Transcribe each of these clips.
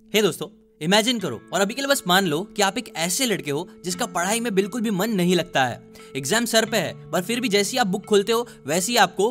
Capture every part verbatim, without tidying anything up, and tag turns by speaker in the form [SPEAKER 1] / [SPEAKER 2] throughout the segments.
[SPEAKER 1] हे दोस्तों, इमेजिन करो और अभी के लिए बस मान लो कि आप एक ऐसे लड़के हो जिसका पढ़ाई में बिल्कुल भी मन नहीं लगता है। एग्जाम सर पे है, पर फिर भी जैसे ही आप बुक खोलते हो वैसे ही आपको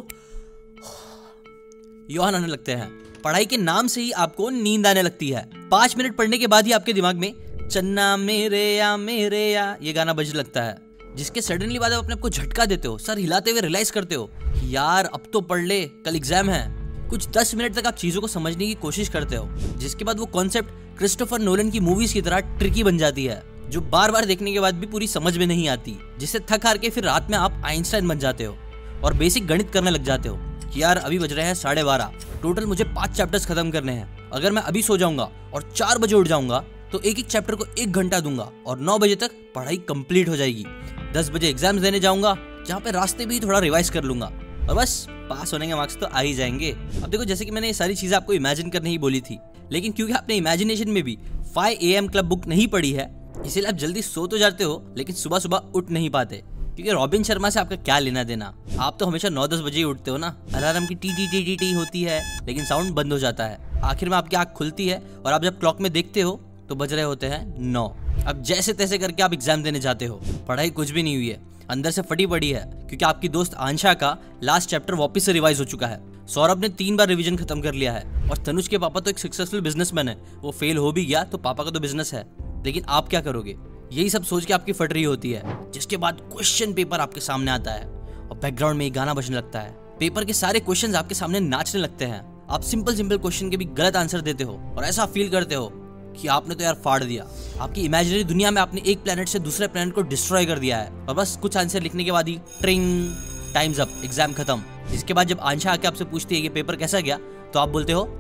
[SPEAKER 1] यौन आने लगते हैं। पढ़ाई के नाम से ही आपको नींद आने लगती है। पांच मिनट पढ़ने के बाद ही आपके दिमाग में चन्ना मेरे या मेरे या ये गाना बजने लगता है, जिसके सडनली बाद आप अपने आप को झटका देते हो, सर हिलाते हुए रियलाइज करते हो कि यार अब तो पढ़ ले, कल एग्जाम है। कुछ दस मिनट तक आप चीजों को समझने की कोशिश करते हो, जिसके बाद वो कॉन्सेप्ट क्रिस्टोफर नोलन की मूवीज की तरह ट्रिकी बन जाती है, जो बार बार देखने के बाद भी पूरी समझ में नहीं आती, जिससे थक हार के फिर रात में आप आइंस्टाइन बन जाते हो और बेसिक गणित करने लग जाते हो कि यार अभी बज रहे हैं साढ़े बारह, टोटल मुझे पांच चैप्टर्स खत्म करने हैं। अगर मैं अभी सो जाऊंगा और चार बजे उठ जाऊंगा तो एक एक चैप्टर को एक घंटा दूंगा और नौ बजे तक पढ़ाई कंप्लीट हो जाएगी। दस बजे एग्जाम्स देने जाऊंगा, जहाँ पे रास्ते भी थोड़ा रिवाइज कर लूंगा और बस पास होने के मार्क्स तो आ ही जाएंगे। अब देखो, जैसे कि मैंने ये सारी चीजें आपको इमेजिन करने ही बोली थी, लेकिन क्योंकि आपने इमेजिनेशन में भी five A M club book नहीं पढ़ी है, इसीलिए आप जल्दी सो तो जाते हो लेकिन सुबह सुबह उठ नहीं पाते, क्योंकि रॉबिन शर्मा से आपका क्या लेना देना। आप तो हमेशा नौ दस बजे ही उठते हो ना। अलार्म की टी टी टी टी टी होती है लेकिन साउंड बंद हो जाता है। आखिर में आपकी आंख खुलती है और आप जब क्लॉक में देखते हो तो बज रहे होते हैं नौ। अब जैसे तैसे करके आप एग्जाम देने जाते हो। पढ़ाई कुछ भी नहीं हुई है, अंदर से फटी पड़ी है, क्योंकि आपकी दोस्त आंशा का लास्ट चैप्टर वापस से रिवाइज हो चुका है। सौरभ ने तीन बार रिवीजन खत्म कर लिया है और तनुज के पापा तो एक सक्सेसफुल बिजनेसमैन है, वो फेल हो भी गया तो पापा का तो बिजनेस है। लेकिन आप क्या करोगे? यही सब सोच के आपकी फट रही होती है, जिसके बाद क्वेश्चन पेपर आपके सामने आता है और बैकग्राउंड में एक गाना बजने लगता है। पेपर के सारे क्वेश्चंस आपके सामने नाचने लगते हैं। आप सिंपल सिंपल क्वेश्चन के भी गलत आंसर देते हो और ऐसा फील करते हो कि आपने तो यार फाड़ दिया। आपकी इमेजिनरी दुनिया में आपने एक प्लेनेट से दूसरे प्लेनेट को डिस्ट्रॉय कर दिया है और बस कुछ आंसर लिखने के बाद ही ट्रिंग, टाइम्स अप, एग्जाम खत्म। इसके बाद जब आंशा आके आपसे पूछती है कि पेपर कैसा गया, तो आप बोलते हो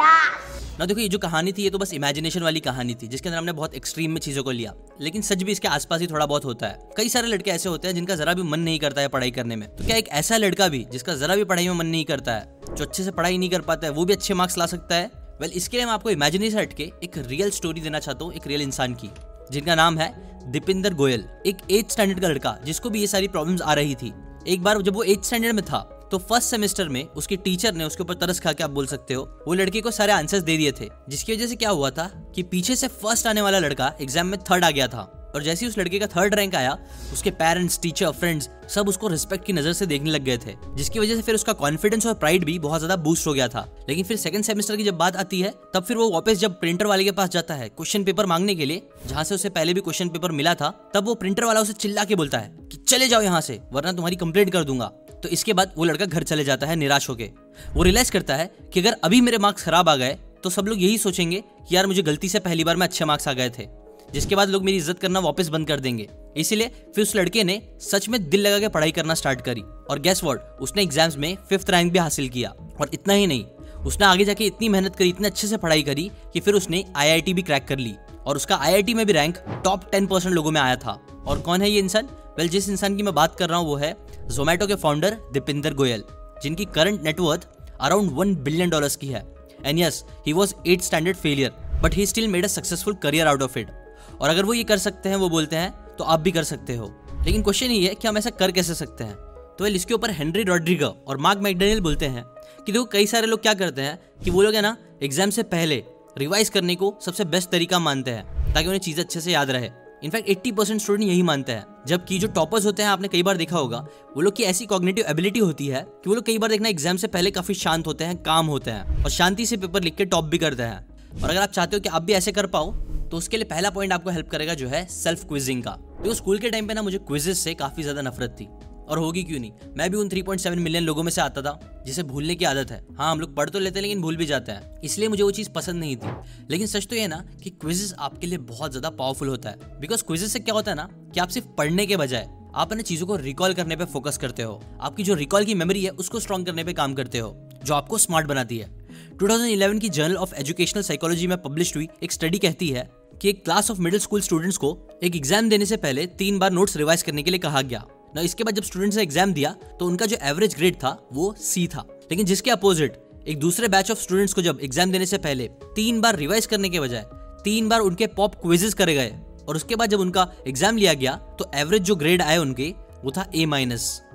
[SPEAKER 1] ना। देखो, ये जो कहानी थी ये तो बस इमेजिनेशन वाली कहानी थी, जिसके अंदर हमने बहुत एक्सट्रीम में चीजों को लिया, लेकिन सच भी इसके आसपास ही थोड़ा बहुत होता है। कई सारे लड़के ऐसे होते हैं जिनका जरा भी मन नहीं करता है पढ़ाई करने में। तो क्या एक ऐसा लड़का भी जिसका जरा भी पढ़ाई में मन नहीं करता है, जो अच्छे से पढ़ाई नहीं कर पाता है, वो भी अच्छे मार्क्स ला सकता है? वेल well, इसके लिए मैं आपको इमेजिनरी से हटके एक रियल स्टोरी देना चाहता हूँ, एक रियल इंसान की, जिनका नाम है दीपिंदर गोयल। एक एथ स्टैंडर्ड का लड़का जिसको भी ये सारी प्रॉब्लम्स आ रही थी। एक बार जब वो एथ स्टैंडर्ड में था तो फर्स्ट सेमेस्टर में उसके टीचर ने उसके ऊपर तरस खा के, आप बोल सकते हो, वो लड़के को सारे आंसर्स दे दिए थे, जिसकी वजह से क्या हुआ था कि पीछे से फर्स्ट आने वाला लड़का एग्जाम में थर्ड आ गया था। और जैसे ही उस लड़के का थर्ड रैंक आया, उसके पेरेंट्स, टीचर, फ्रेंड्स सब उसको रिस्पेक्ट की नजर से देखने लग गए थे, जिसकी वजह से फिर उसका कॉन्फिडेंस और प्राइड भी बहुत ज्यादा बूस्ट हो गया था। लेकिन फिर सेकंड सेमेस्टर की जब बात आती है, तब फिर वो वापस जब प्रिंटर वाले के पास जाता है क्वेश्चन पेपर मांगने के लिए, जहां से उसे पहले भी क्वेश्चन पेपर मिला था, तब वो प्रिंटर वाला उसे चिल्ला के बोलता है कि चले जाओ यहाँ से, वरना तुम्हारी कंप्लेंट कर दूंगा। तो इसके बाद वो लड़का घर चले जाता है निराश होके। वो रियलाइज करता है कि अगर अभी मेरे मार्क्स खराब आ गए तो सब लोग यही सोचेंगे कि यार मुझे गलती से पहली बार में अच्छे मार्क्स आ गए थे, जिसके बाद लोग मेरी इज्जत करना वापस बंद कर देंगे। इसीलिए फिर उस लड़के ने सच में दिल लगा के पढ़ाई करना स्टार्ट करी और गेस व्हाट, उसने एग्जाम्स में फिफ्थ रैंक भी हासिल किया। और इतना ही नहीं, उसने आगे जाके इतनी मेहनत करी, इतने अच्छे से पढ़ाई करी कि फिर उसने आई आई टी भी क्रैक कर ली और उसका आई आई टी में भी रैंक टॉप टेन परसेंट लोगों में आया था। और कौन है ये इंसान? वेल well, जिस इंसान की मैं बात कर रहा हूँ वो है जोमैटो के फाउंडर दीपिंदर गोयल, जिनकी current net worth around one billion dollars की है। And yes, he was eight standard failure but he still made a successful career out of it. और अगर वो ये कर सकते हैं, वो बोलते हैं, तो आप भी कर सकते हो। लेकिन क्वेश्चन ये है कि हम ऐसा कर कैसे सकते हैं? तो वेल, इसके ऊपर हेनरी रॉड्रिगो और मार्क मैकडैनियल बोलते हैं कि देखो, कई सारे लोग क्या करते हैं कि वो लोग है ना एग्जाम से पहले रिवाइज करने को सबसे बेस्ट तरीका मानते हैं ताकि उन्हें चीजें अच्छे से याद रहे। इनफैक्ट अस्सी परसेंट स्टूडेंट यही मानते हैं, जबकि जो टॉपर्स होते हैं, आपने कई बार देखा होगा, वो लोग की ऐसी कॉग्निटिव एबिलिटी होती है कि वो लोग कई बार देखना एग्जाम से पहले काफी शांत होते हैं, काम होते हैं और शांति से पेपर लिख के टॉप भी करते हैं। और अगर आप चाहते हो कि आप भी ऐसे कर पाओ, तो उसके लिए पहला पॉइंट आपको हेल्प करेगा, जो है सेल्फ क्विजिंग का। देखो, स्कूल के टाइम पे ना मुझे क्विजेस से काफी ज्यादा नफरत थी, और होगी क्यों नहीं। मैं भी उन थ्री पॉइंट सेवन मिलियन लोगों में से आता था जिसे भूलने की आदत है। हाँ, हम लोग पढ़ तो लेते हैं लेकिन भूल भी जाते हैं, इसलिए मुझे वो चीज़ पसंद नहीं थी। लेकिन सच तो ये ना कि क्विजेस आपके लिए बहुत ज़्यादा पावरफुल होता है, बिकॉज क्विजेस से क्या होता है ना कि आप सिर्फ पढ़ने के बजाय आप अपने चीज़ों को रिकॉल करने पे फोकस करते हो। आपकी जो रिकॉल की मेमोरी है उसको स्ट्रॉन्ग करने पे काम करते हो, जो आपको स्मार्ट बनाती है। टू थाउजेंड इलेवन की जर्नल ऑफ एजुकेशनल साइकोलॉजी में पब्लिश हुई एक स्टडी कहती है कि एक class of middle school students को एक एग्जाम देने से पहले तीन बार नोट्स रिवाइज करने के लिए कहा गया ना। इसके बाद जब स्टूडेंट्स ने एग्जाम दिया तो उनका जो एवरेज ग्रेड था वो सी था। लेकिन जिसके अपोजिट एक दूसरे बैच ऑफ स्टूडेंट्स को जब एग्जाम देने से पहले तीन बार रिवाइज करने के बजाय तीन बार उनके पॉप क्विजेस करे गए और उसके बाद जब उनका एग्जाम लिया गया तो एवरेज जो ग्रेड आए उनके वो था ए माइनस।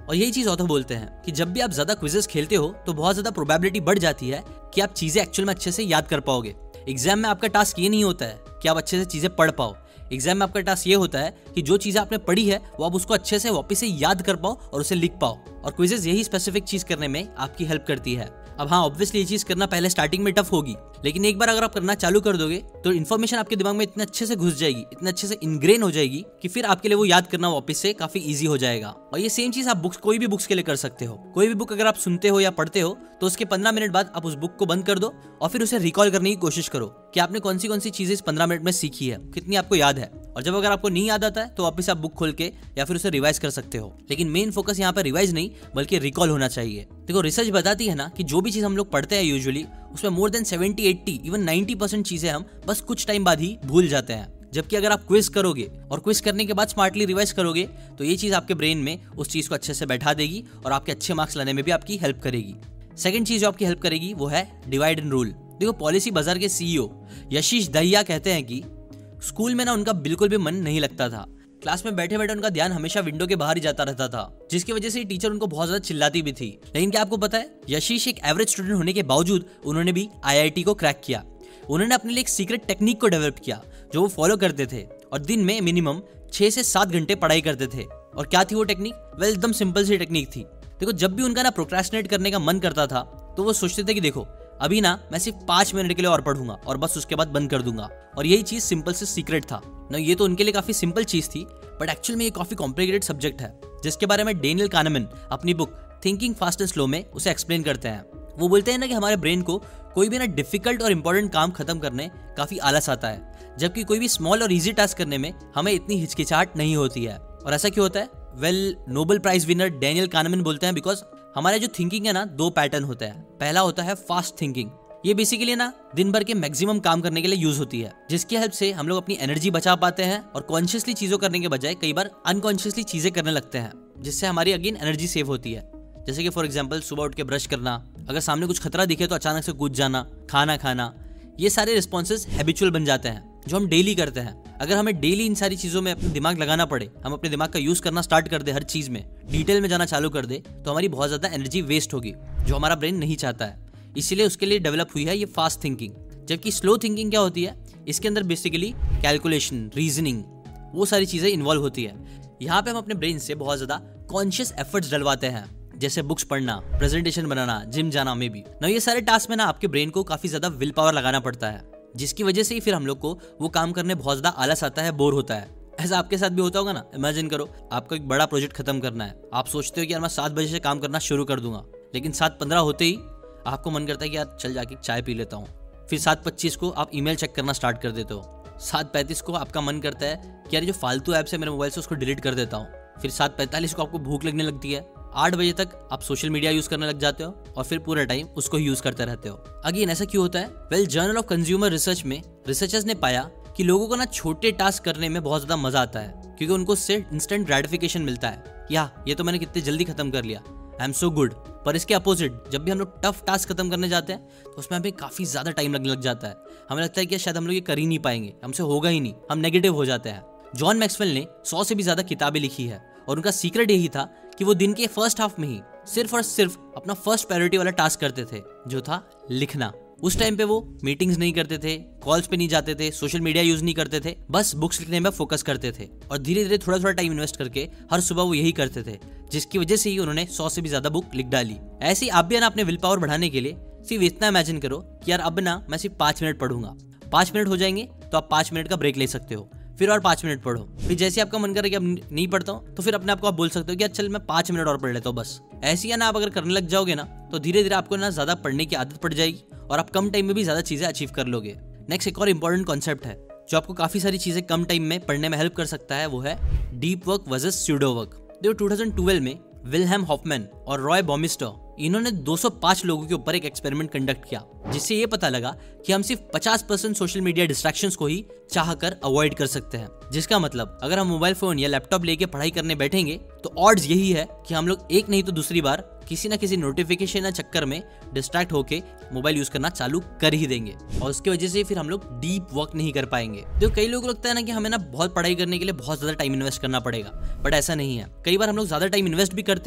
[SPEAKER 1] और यही चीज ऑथर बोलते हैं कि जब भी आप ज्यादा क्विजेस खेलते हो तो बहुत ज्यादा प्रोबेबिलिटी बढ़ जाती है कि आप चीजें एक्चुअल में अच्छे से याद कर पाओगे। एग्जाम में आपका टास्क ये नहीं होता है कि आप अच्छे से चीजें पढ़ पाओ। एग्जाम में आपका टास्क ये होता है कि जो चीजें आपने पढ़ी है वो आप उसको अच्छे से वापस से याद कर पाओ और उसे लिख पाओ। और क्विजेस यही स्पेसिफिक चीज करने में आपकी हेल्प करती है। अब हाँ, ऑब्वियसली ये चीज करना पहले स्टार्टिंग में टफ होगी, लेकिन एक बार अगर आप करना चालू कर दोगे तो इन्फॉर्मेशन आपके दिमाग में इतने अच्छे से घुस जाएगी, इतने अच्छे से इनग्रेन हो जाएगी कि फिर आपके लिए वो याद करना वापस से काफी इजी हो जाएगा। और ये सेम चीज आप बुक्स कोई भी बुक्स के लिए कर सकते हो। कोई भी बुक अगर आप सुनते हो या पढ़ते हो तो उसके पंद्रह मिनट बाद आप उस बुक को बंद कर दो और फिर उसे रिकॉल करने की कोशिश करो कि आपने कौन सी कौन सी चीजें इस पंद्रह मिनट में सीखी है, कितनी आपको याद है। और जब अगर आपको नहीं याद आता है तो वापस आप बुक खोल के या फिर उसे रिवाइज कर सकते हो। लेकिन मेन फोकस यहाँ पर रिवाइज नहीं बल्कि रिकॉल होना चाहिए। देखो, रिसर्च बताती है ना कि जो भी चीज हम लोग पढ़ते हैं यूजुअली उसमें more than seventy eighty even ninety percent चीजें हम बस कुछ टाइम बाद ही भूल जाते हैं। जबकि अगर आप क्विज करोगे और क्विज करने के बाद स्मार्टली रिवाइज करोगे तो ये चीज आपके ब्रेन में उस चीज को अच्छे से बैठा देगी और आपके अच्छे मार्क्स लाने में भी आपकी हेल्प करेगी। सेकंड चीज जो आपकी हेल्प करेगी वो है डिवाइड एंड रूल। देखो, पॉलिसी बाजार के सीईओ यशीश दहिया कहते हैं कि स्कूल में ना उनका बिल्कुल भी मन नहीं लगता था। क्लास में बैठे बैठे उनका ध्यान हमेशा विंडो के बाहर ही जाता रहता था, जिसकी वजह से टीचर उनको बहुत ज्यादा चिल्लाती भी थी। लेकिन क्या आपको पता है, यशीश एक एवरेज स्टूडेंट होने के बावजूद उन्होंने भी आईआईटी को क्रैक किया। उन्होंने अपने लिए एक सीक्रेट टेक्निक को डेवलप किया जो वो फॉलो करते थे और दिन में मिनिमम छह से सात घंटे पढ़ाई करते थे। और क्या थी वो टेक्निक? वेल, एकदम सिंपल सी टेक्निक थी। देखो, जब भी उनका ना प्रोक्रेस्टिनेट करने का मन करता था तो वो सोचते थे कि देखो अभी ना मैं सिर्फ पांच मिनट के लिए और पढ़ूंगा और बस उसके बाद बंद कर दूंगा। और यही चीज सिंपल से सीक्रेट था ना। ये तो उनके लिए काफी सिंपल चीज थी, बट एक्चुअल में ये काफी कॉम्प्लिकेटेड सब्जेक्ट है जिसके बारे में डेनियल कानमैन अपनी book Thinking Fast and Slow में उसे एक्सप्लेन करते हैं। वो बोलते हैं ना कि हमारे ब्रेन को कोई भी ना डिफिकल्ट और इंपॉर्टेंट काम खत्म करने काफी आलस आता है, जबकि कोई भी स्मॉल और इजी टास्क करने में हमें इतनी हिचकिचाहट नहीं होती है। और ऐसा क्यों होता है? Well, Nobel Prize winner Daniel Kahneman बोलते हैं बिकॉज हमारा जो थिंकिंग है ना, दो पैटर्न होता है। पहला होता है फास्ट थिंकिंग। ये बेसिकली ना दिन भर के मैक्सिमम काम करने के लिए यूज होती है, जिसकी हेल्प से हम लोग अपनी एनर्जी बचा पाते हैं और कॉन्शियसली चीजों करने के बजाय कई बार अनकॉन्शियसली चीजें करने लगते हैं, जिससे हमारी अगेन एनर्जी सेव होती है। जैसे कि फॉर एग्जांपल सुबह उठ के ब्रश करना, अगर सामने कुछ खतरा दिखे तो अचानक से कूद जाना, खाना खाना, ये सारे रिस्पॉन्सेज हैबिचुअल बन जाते हैं जो हम डेली करते हैं। अगर हमें डेली इन सारी चीजों में अपना दिमाग लगाना पड़े, हम अपने दिमाग का यूज करना स्टार्ट कर दे, हर चीज में डिटेल में जाना चालू कर दे, तो हमारी बहुत ज्यादा एनर्जी वेस्ट होगी जो हमारा ब्रेन नहीं चाहता है। इसीलिए उसके लिए डेवलप हुई है ये फास्ट थिंकिंग। जबकि स्लो थिंकिंग क्या होती है? इसके अंदर बेसिकली कैलकुलेशन, रीजनिंग, वो सारी चीजें इन्वॉल्व होती है। यहाँ पे हम अपने ब्रेन से बहुत ज्यादा कॉन्शियस एफर्ट्स डलवाते हैं, जैसे बुक्स पढ़ना, प्रेजेंटेशन बनाना, जिम जाना में भी ना। ये सारे टास्क में ना आपके ब्रेन को काफी ज्यादा विल पावर लगाना पड़ता है, जिसकी वजह से ही फिर हम लोग को वो काम करने बहुत ज्यादा आलस आता है, बोर होता है। ऐसा आपके साथ भी होता होगा ना। इमेजिन करो, आपको एक बड़ा प्रोजेक्ट खत्म करना है। आप सोचते हो कि यार मैं सात बजे से काम करना शुरू कर दूंगा, लेकिन सात पंद्रह होते ही आपको मन करता है कि यार चल जाके चाय पी लेता हूँ। फिर सात पच्चीस को आप ईमेल चेक करना स्टार्ट कर देते हो। सात पैंतीस को आपका मन करता है कि यार जो फालतू ऐप्स है मेरे मोबाइल से उसको डिलीट कर देता हूँ। फिर सात पैंतालीस को आपको भूख लगने लगती है। आठ बजे तक आप सोशल मीडिया यूज करने लग जाते हो और फिर पूरा टाइम उसको यूज करते रहते हो। अगेन ऐसा क्यों होता है? Well, journal of consumer research में रिसर्चर्स ने पाया कि लोगों को ना छोटे टास्क करने में बहुत ज्यादा मजा आता है, क्योंकि उनको उससे इंस्टेंट ग्रेटिफिकेशन मिलता है। या ये तो मैंने कितने जल्दी खत्म कर लिया, आई एम सो गुड। पर इसके अपोजिट, जब भी हम लोग टफ टास्क खत्म करने जाते हैं तो उसमें हमें काफी ज्यादा टाइम लगने लग जाता है। हमें लगता है कि शायद हम लोग ये कर ही नहीं पाएंगे, हमसे होगा ही नहीं, हम नेगेटिव हो जाते हैं। जॉन मैक्सवेल ने सौ से भी ज्यादा किताबें लिखी है और उनका सीक्रेट यही था कि वो दिन के फर्स्ट हाफ में ही सिर्फ और सिर्फ अपना फर्स्ट प्रायोरिटी वाला टास्क करते थे, जो था लिखना। उस टाइम पे वो मीटिंग्स नहीं करते थे, कॉल्स पे नहीं जाते थे, सोशल मीडिया यूज नहीं करते थे, बस बुक्स लिखने में फोकस करते थे। और धीरे धीरे थोड़ा थोड़ा टाइम इन्वेस्ट करके हर सुबह वो यही करते थे, जिसकी वजह से ही उन्होंने सौ से भी ज्यादा बुक लिख डाली। ऐसे ही आप भी ना अपने विल पावर बढ़ाने के लिए सिर्फ इतना इमेजिन करो कि यार अब ना मैं सिर्फ पांच मिनट पढ़ूंगा। पांच मिनट हो जाएंगे तो आप पांच मिनट का ब्रेक ले सकते हो, फिर और पांच मिनट पढ़ो। फिर जैसे आपका मन करे कि अब नहीं पढ़ता हूँ तो फिर अपने आप को आप बोल सकते हो कि चल मैं पांच मिनट और पढ़ लेता हूँ बस। ऐसी है ना, आप अगर करने लग जाओगे ना तो धीरे धीरे आपको ना ज्यादा पढ़ने की आदत पड़ जाएगी और आप कम टाइम में भी ज्यादा चीजें अचीव कर लोगे। नेक्स्ट एक और इंपॉर्टेंट कॉन्सेप्ट है जो आपको काफी सारी चीजें कम टाइम में पढ़ने में हेल्प कर सकता है, वो है deep work versus pseudo work. देखो, टू थाउज़ेंड ट्वेल्व में विल्हेम हॉफमैन और रॉय बॉमिस्टर, इन्होंने दो सौ पाँच लोगों के ऊपर एक एक्सपेरिमेंट कंडक्ट किया, जिससे ये पता लगा कि हम सिर्फ पचास परसेंट सोशल मीडिया डिस्ट्रैक्शंस को ही चाहकर अवॉइड कर सकते हैं। जिसका मतलब अगर हम मोबाइल फोन या लैपटॉप लेके पढ़ाई करने बैठेंगे तो ऑड्स यही है कि हम लोग एक नहीं तो दूसरी बार किसी ना किसी नोटिफिकेशन या चक्कर में डिस्ट्रैक्ट होके मोबाइल यूज करना चालू कर ही देंगे, और उसकी वजह से फिर हम लोग डीप वर्क नहीं कर पाएंगे। तो कई लोगों को लगता है ना कि हमें ना बहुत पढ़ाई करने के लिए बहुत ज्यादा टाइम इन्वेस्ट करना पड़ेगा, बट ऐसा नहीं है। कई बार हम लोग ज्यादा टाइम इन्वेस्ट भी करते हैं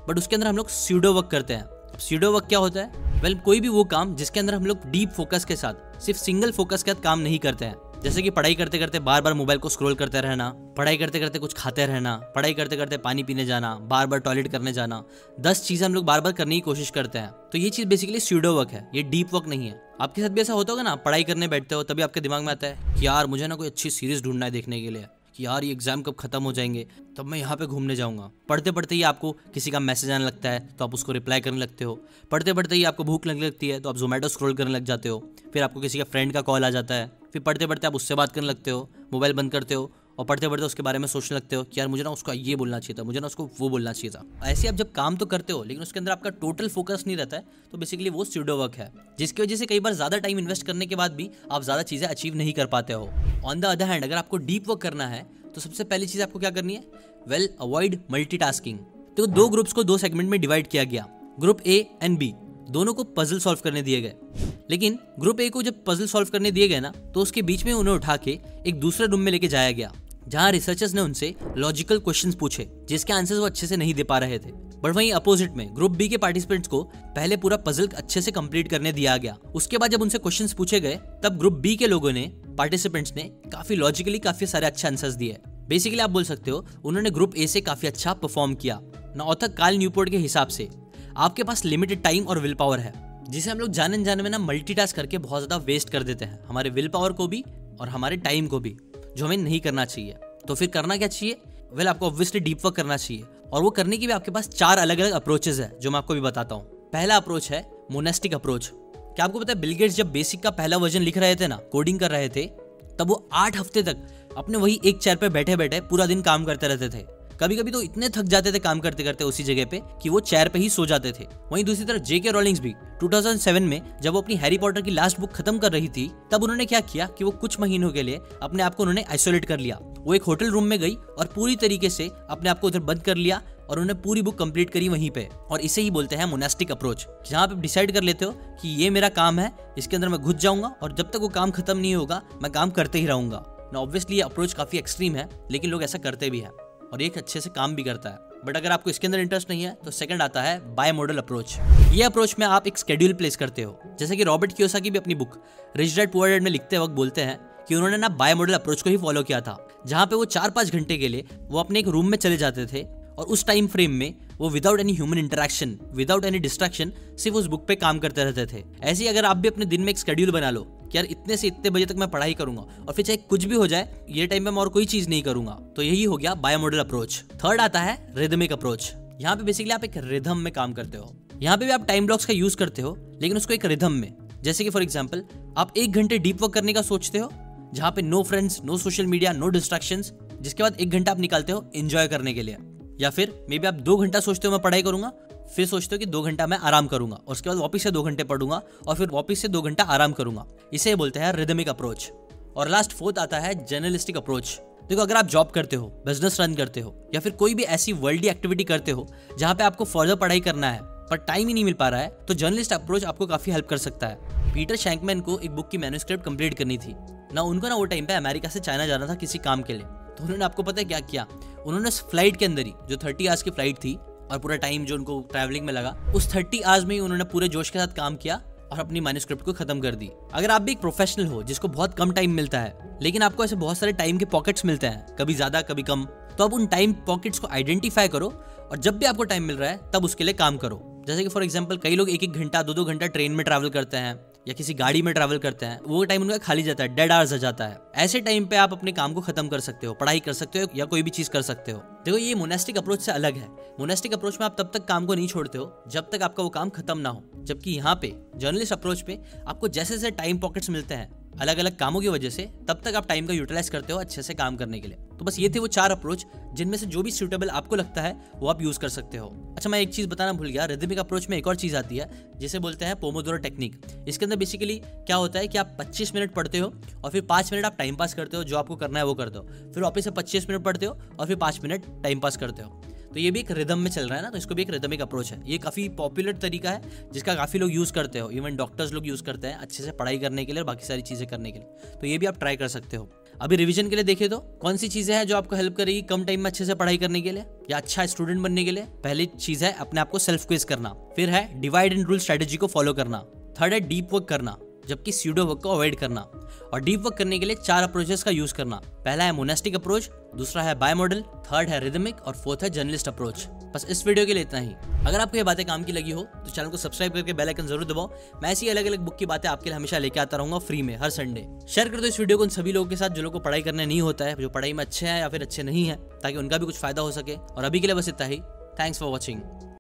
[SPEAKER 1] बट उसके अंदर हम लोग स्यूडो वर्क करते हैं। अब स्यूडो वर्क क्या होता है? वेल well, कोई भी वो काम जिसके अंदर हम लोग डीप फोकस के साथ, सिर्फ सिंगल फोकस के साथ काम नहीं करते हैं। जैसे कि पढ़ाई करते करते बार बार मोबाइल को स्क्रॉल करते रहना, पढ़ाई करते करते कुछ खाते रहना, पढ़ाई करते करते पानी पीने जाना, बार बार टॉयलेट करने जाना, दस चीजें हम लोग बार बार करने की कोशिश करते हैं। तो ये चीज बेसिकली स्यूडो वर्क है, ये डीप वर्क नहीं है। आपके साथ भी ऐसा होता होगा ना, पढ़ाई करने बैठते हो तभी आपके दिमाग में आता है कि यार मुझे ना कोई अच्छी सीरीज ढूंढना है देखने के लिए, कि यार ये एग्जाम कब खत्म हो जाएंगे तब मैं यहाँ पे घूमने जाऊंगा। पढ़ते पढ़ते ही आपको किसी का मैसेज आने लगता है तो आप उसको रिप्लाई करने लगते हो। पढ़ते पढ़ते ही आपको भूख लगने लगती है तो आप जोमेटो स्क्रॉल करने लग जाते हो। फिर आपको किसी का फ्रेंड का कॉल आ जाता है, फिर पढ़ते पढ़ते आप उससे बात करने लगते हो, मोबाइल बंद करते हो और पढ़ते पढ़ते उसके बारे में सोचने लगते हो कि यार मुझे ना उसको ये बोलना चाहिए था, मुझे ना उसको वो बोलना चाहिए था। ऐसे आप जब काम तो करते हो लेकिन उसके अंदर आपका टोटल फोकस नहीं रहता है, तो बेसिकली वो स्यूडो वर्क है, जिसकी वजह से कई बार ज्यादा टाइम इन्वेस्ट करने के बाद भी आप ज्यादा चीजें अचीव नहीं कर पाते हो। ऑन द अदर हैंड अगर आपको डीप वर्क करना है तो सबसे पहली चीज आपको क्या करनी है? Well, avoid multitasking. तो दो ग्रुप्स को दो सेगमेंट में डिवाइड किया गया, ग्रुप ए एंड बी। दोनों को पजल सॉल्व करने दिए गए, लेकिन ग्रुप ए को जब पजल सॉल्व करने दिए गए ना, तो उसके बीच में उन्हें उठा के एक दूसरे रूम में लेके जाया गया, जहां रिसर्चर्स ने उनसे लॉजिकल क्वेश्चंस पूछे जिसके आंसर्स वो अच्छे से नहीं दे पा रहे थे। बट वहीं अपोजिट में ग्रुप बी के पार्टिसिपेंट्स को पहले पूरा पजल अच्छे से कंप्लीट करने दिया गया। उसके बाद जब उनसे क्वेश्चंस पूछे गए तब ग्रुप बी के लोगों ने, पार्टिसिपेंट्स ने काफी लॉजिकली काफी सारे अच्छे आंसर्स दिए। बेसिकली आप बोल सकते हो उन्होंने ग्रुप ए से काफी अच्छा परफॉर्म किया। ना ऑथर कार्ल न्यूपोर्ट के हिसाब से आपके पास लिमिटेड टाइम और विल पावर है, जिसे हम लोग जाने जाने में ना मल्टीटास्क करके बहुत ज्यादा वेस्ट कर देते हैं, हमारे विल पावर को भी और हमारे टाइम को भी, जो हमें नहीं करना चाहिए। तो फिर करना क्या चाहिए? वेल, आपको ऑब्वियसली डीप वर्क करना चाहिए, और वो करने की भी आपके पास चार अलग अलग अप्रोचेस है जो मैं आपको भी बताता हूँ। पहला अप्रोच है मोनेस्टिक अप्रोच। क्या आपको पता है बिल गेट्स जब बेसिक का पहला वर्जन लिख रहे थे ना, कोडिंग कर रहे थे, तब वो आठ हफ्ते तक अपने वही एक चेयर पे बैठे बैठे पूरा दिन काम करते रहते थे। कभी कभी तो इतने थक जाते थे काम करते करते उसी जगह पे कि वो चेयर पे ही सो जाते थे। वहीं दूसरी तरफ जेके रोलिंग्स भी दो हज़ार सात में जब वो अपनी हैरी पॉटर की लास्ट बुक खत्म कर रही थी, तब उन्होंने क्या किया कि वो कुछ महीनों के लिए अपने आप को उन्होंने आइसोलेट कर लिया। वो एक होटल रूम में गई और पूरी तरीके से अपने आप को उधर बंद कर लिया और उन्होंने पूरी बुक कंप्लीट करी वहीं पे। और इसे ही बोलते हैं मोनास्टिक अप्रोच, जहां पे डिसाइड कर लेते हो कि ये मेरा काम है, इसके अंदर मैं घुस जाऊंगा और जब तक वो काम खत्म नहीं होगा मैं काम करते ही रहूंगा। ना ऑब्वियसली ये अप्रोच काफी एक्सट्रीम है, लेकिन लोग ऐसा करते भी हैं और ये अच्छे से काम भी करता है। बट अगर आपको इसके अंदर इंटरेस्ट नहीं है तो सेकंड आता है बाय मॉडल अप्रोच। ये अप्रोच में आप एक शेड्यूल प्लेस करते हो, जैसे कि रॉबर्ट कियोसाकी भी अपनी book Rich Dad Poor Dad में लिखते वक्त बोलते हैं कि उन्होंने ना बाय मॉडल अप्रोच को ही फॉलो किया था, जहां पे वो चार पांच घंटे के लिए वो अपने एक रूम में चले जाते थे और उस टाइम फ्रेम में वो without any human interaction, without any distraction सिर्फ उस बुक पे काम करते रहते थे। ऐसे ही अगर आप भी अपने दिन में एक शेड्यूल बना लो कि यार इतने से इतने बजे तक मैं पढ़ाई करूंगा और फिर चाहे कुछ भी हो जाए ये टाइम पे मैं और कोई चीज नहीं करूंगा, तो यही हो गया बाय मॉडल अप्रोच। थर्ड आता है रिदमिक अप्रोच। यहाँ पे बेसिकली आप एक रिदम में काम करते हो। यहाँ पे भी आप टाइम ब्लॉक्स का यूज करते हो, लेकिन उसको एक रिदम में। जैसे कि फॉर एग्जाम्पल आप एक घंटे डीप वर्क करने का सोचते हो, जहाँ पे no friends, no social media, no distractions, जिसके बाद एक घंटा आप निकालते हो एंजॉय करने के लिए। या फिर मे बी आप दो घंटा सोचते हो मैं पढ़ाई करूंगा, फिर सोचते हो कि दो घंटा मैं आराम करूंगा और उसके बाद वापस से दो घंटे पढ़ूंगा और फिर वापस से दो घंटा आराम करूंगा। इसे बोलते हैं रिदमिक अप्रोच। और लास्ट फोर्थ आता है जर्नलिस्टिक अप्रोच। देखो, अगर आप जॉब करते हो, बिजनेस रन करते हो या फिर कोई भी ऐसी वर्ल्डली एक्टिविटी करते हो जहां पे आपको फर्दर पढ़ाई करना है पर टाइम ही नहीं मिल पा रहा है, तो जर्नलिस्ट अप्रोच आपको काफी हेल्प कर सकता है। पीटर शैंकमैन को एक बुक की मैन्युस्क्रिप्ट कंप्लीट करनी थी ना, उनको ना वो टाइम पे अमेरिका से चाइना जाना था किसी काम के लिए। तो उन्होंने, आपको पता है क्या किया, उन्होंने फ्लाइट के अंदर ही, जो थर्टी आवर्स की फ्लाइट थी और पूरा टाइम जो उनको ट्रैवलिंग में लगा, उस थर्टी आवर्स में ही उन्होंने पूरे जोश के साथ काम किया और अपनी मैन्युस्क्रिप्ट को खत्म कर दी। अगर आप भी एक प्रोफेशनल हो जिसको बहुत कम टाइम मिलता है, लेकिन आपको ऐसे बहुत सारे टाइम के पॉकेट्स मिलते हैं, कभी ज्यादा कभी कम, तो आप उन टाइम पॉकेट्स को आइडेंटिफाई करो और जब भी आपको टाइम मिल रहा है तब उसके लिए काम करो। जैसे कि फॉर एग्जांपल कई लोग एक एक घंटा दो दो घंटा ट्रेन में ट्रैवल करते हैं या किसी गाड़ी में ट्रैवल करते हैं, वो टाइम उनका खाली जाता है, डेड आवर्स आ जाता है। ऐसे टाइम पे आप अपने काम को खत्म कर सकते हो, पढ़ाई कर सकते हो या कोई भी चीज कर सकते हो। देखो, ये मोनास्टिक अप्रोच से अलग है। मोनास्टिक अप्रोच में आप तब तक काम को नहीं छोड़ते हो जब तक आपका वो काम खत्म ना हो, जबकि यहाँ पे जर्नलिस्ट अप्रोच पे आपको जैसे जैसे टाइम पॉकेट्स मिलते हैं अलग अलग कामों की वजह से, तब तक आप टाइम का यूटिलाइज करते हो अच्छे से काम करने के लिए। तो बस ये थे वो चार अप्रोच, जिनमें से जो भी सूटेबल आपको लगता है वो आप यूज कर सकते हो। अच्छा, मैं एक चीज बताना भूल गया, रिदमिक अप्रोच में एक और चीज आती है जिसे बोलते हैं पोमोडोरो टेक्निक। इसके अंदर बेसिकली क्या होता है कि आप पच्चीस मिनट पढ़ते हो और फिर पांच मिनट आप टाइम पास करते हो, जो आपको करना है वो करते हो, फिर वापस से पच्चीस मिनट पढ़ते हो और फिर पांच मिनट टाइम पास करते हो। तो ये भी एक रिदम में चल रहा है ना, तो इसको भी एक रिदमिक अप्रोच है। ये काफी पॉपुलर तरीका है जिसका काफी लोग यूज करते हो, इवन डॉक्टर्स लोग यूज करते हैं अच्छे से पढ़ाई करने के लिए और बाकी सारी चीजें करने के लिए। तो ये भी आप ट्राई कर सकते हो। अभी रिवीजन के लिए देखे तो कौन सी चीजें हैं जो आपको हेल्प करेगी कम टाइम में अच्छे से पढ़ाई करने के लिए या अच्छा स्टूडेंट बनने के लिए। पहली चीज है अपने आप को सेल्फ क्विज करना, फिर है डिवाइड एंड रूल स्ट्रेटेजी को फॉलो करना, थर्ड है डीप वर्क करना जबकि स्यूडो वर्क को अवॉइड करना। और डीप वर्क करने के लिए चार अप्रोचेस का यूज करना। पहला है मोनास्टिक अप्रोच, दूसरा है बाय मॉडल, थर्ड है रिदमिक और फोर्थ है जर्नलिस्ट अप्रोच। बस इस वीडियो के लिए इतना ही। अगर आपको ये बातें काम की लगी हो तो चैनल को सब्सक्राइब करके बेल आइकन जरूर दबाओ। मैं ऐसी अलग अलग बुक की बातें आपके लिए हमेशा लेके आता रहूंगा फ्री में हर संडे। शेयर कर दो इस वीडियो को उन सभी लोगों के साथ जो लोगों को पढ़ाई करने नहीं होता है, जो पढ़ाई में अच्छे हैं या फिर अच्छे नहीं है, ताकि उनका भी कुछ फायदा हो सके। और अभी के लिए बस इतना ही। Thanks for watching.